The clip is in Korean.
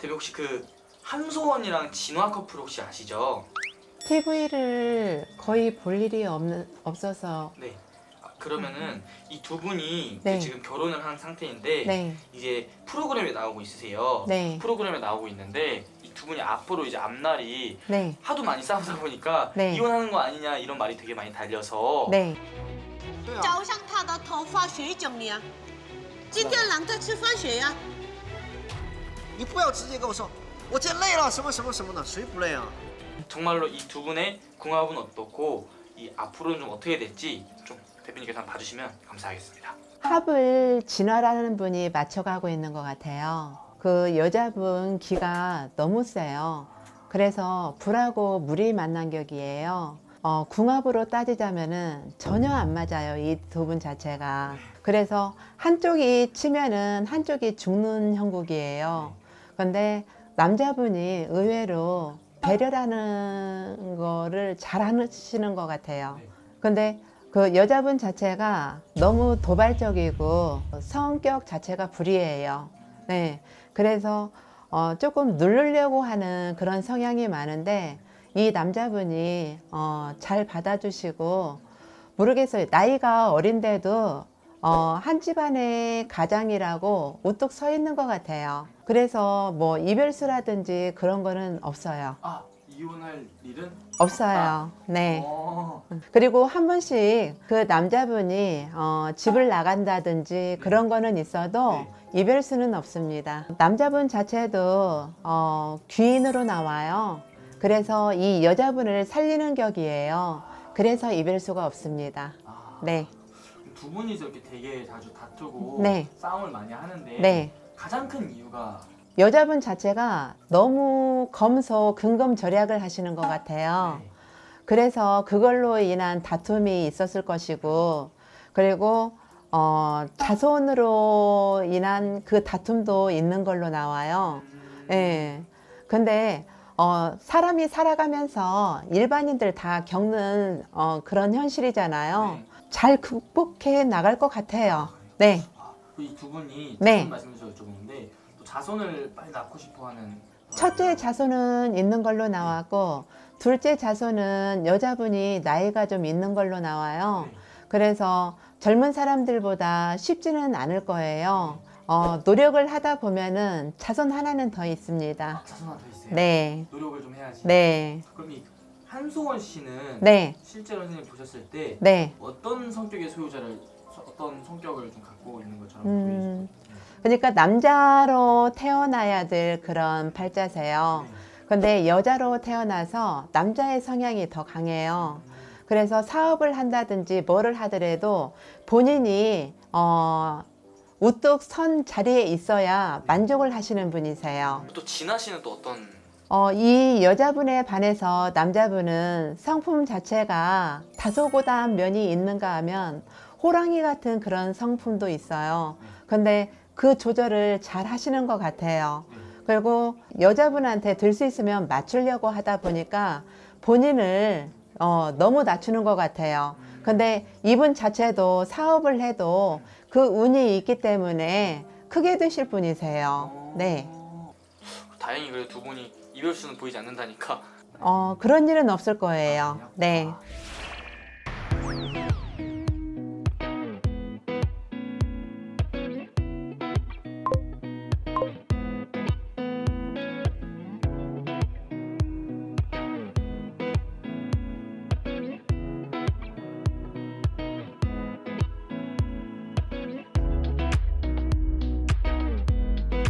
대표 혹시 그 한소원이랑 진화 커플 혹시 아시죠? TV를 거의 볼 일이 없어서. 네. 그러면은 이 두 분이 네. 지금 결혼을 한 상태인데 네. 이제 프로그램에 나오고 있으세요. 네. 프로그램에 나오고 있는데 이 두 분이 앞으로 이제 앞날이 네. 하도 많이 싸우다 보니까 네. 이혼하는 거 아니냐 이런 말이 되게 많이 달려서 네. 早上他的头发谁整的呀？今天让他吃饭谁呀？ 你不要直接跟我说，我今天累了，什么什么什么的，谁不累啊？ 정말로 이 두 분의 궁합은 어떻고 이 앞으로는 좀 어떻게 될지 좀 대표님께서 한번 봐주시면 감사하겠습니다. 합을 진화라는 분이 맞춰가고 있는 것 같아요. 그 여자분 기가 너무 세요. 그래서 불하고 물이 만난 격이에요. 궁합으로 따지자면은 전혀 안 맞아요. 이 두 분 자체가. 그래서 한쪽이 치면은 한쪽이 죽는 형국이에요. 근데 남자분이 의외로 배려라는 거를 잘 하시는 것 같아요. 근데 그 여자분 자체가 너무 도발적이고 성격 자체가 불이해요. 네. 그래서 조금 누르려고 하는 그런 성향이 많은데 이 남자분이 잘 받아주시고, 모르겠어요. 나이가 어린데도 한 집안의 가장이라고 우뚝 서 있는 것 같아요. 그래서 뭐 이별수라든지 그런 거는 없어요. 아, 이혼할 일은 없어요. 네. 어. 그리고 한 번씩 그 남자분이 집을 나간다든지 그런 거는 있어도 네. 이별수는 없습니다. 남자분 자체도 귀인으로 나와요. 그래서 이 여자분을 살리는 격이에요. 그래서 이별수가 없습니다. 네. 두 분이서 이렇게 되게 자주 다투고 네. 싸움을 많이 하는데 네. 가장 큰 이유가 여자분 자체가 너무 검소 근검절약을 하시는 것 같아요. 네. 그래서 그걸로 인한 다툼이 있었을 것이고, 그리고 자손으로 인한 그 다툼도 있는 걸로 나와요. 예. 근데 사람이 살아가면서 일반인들 다 겪는 그런 현실이잖아요. 네. 잘 극복해 나갈 것 같아요. 네. 이 두 분이 네. 자손 말씀해서 여쭤보는데 또 자손을 빨리 낳고 싶어하는 첫째 자손은 있는 걸로 나왔고, 둘째 자손은 여자분이 나이가 좀 있는 걸로 나와요. 네. 그래서 젊은 사람들보다 쉽지는 않을 거예요. 노력을 하다 보면은 자손 하나는 더 있습니다. 자손 하나 더 있어요. 네. 노력을 좀 해야지. 네. 그럼 이 한소원 씨는 네. 실제로 선생님 보셨을 때 네. 어떤 성격의 소유자를 어떤 성격을 좀 갖고 있는 것처럼 음. 보이시죠? 그러니까 남자로 태어나야 될 그런 팔자세요. 근데 여자로 태어나서 남자의 성향이 더 강해요. 그래서 사업을 한다든지 뭐를 하더라도 본인이 우뚝 선 자리에 있어야 만족을 하시는 분이세요. 또 진아 씨는 또 어떤 이 여자분에 반해서 남자분은 성품 자체가 다소곳한 면이 있는가 하면 호랑이 같은 그런 성품도 있어요. 근데 그 조절을 잘 하시는 것 같아요. 그리고 여자분한테 들 수 있으면 맞추려고 하다 보니까 본인을 너무 낮추는 것 같아요. 근데 이분 자체도 사업을 해도 그 운이 있기 때문에 크게 되실 분이세요. 네. 다행히 그래도 두 분이 이별수는 보이지 않는다니까 그런 일은 없을 거예요. 네.